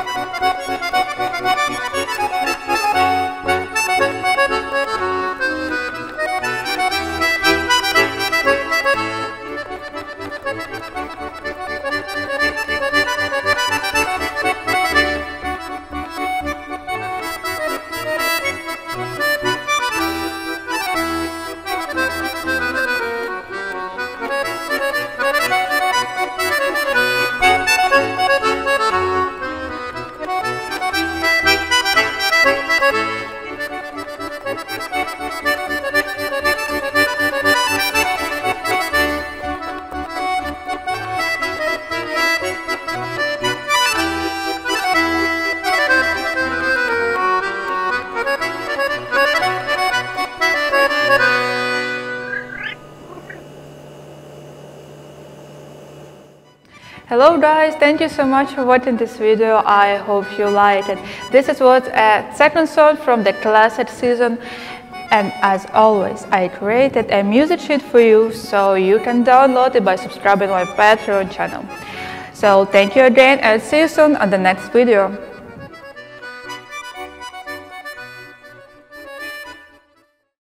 Hello guys, thank you so much for watching this video. I hope you liked it. This was a second song from the classic season, and as always I created a music sheet for you so you can download it by subscribing to my Patreon channel. So thank you again and see you soon on the next video.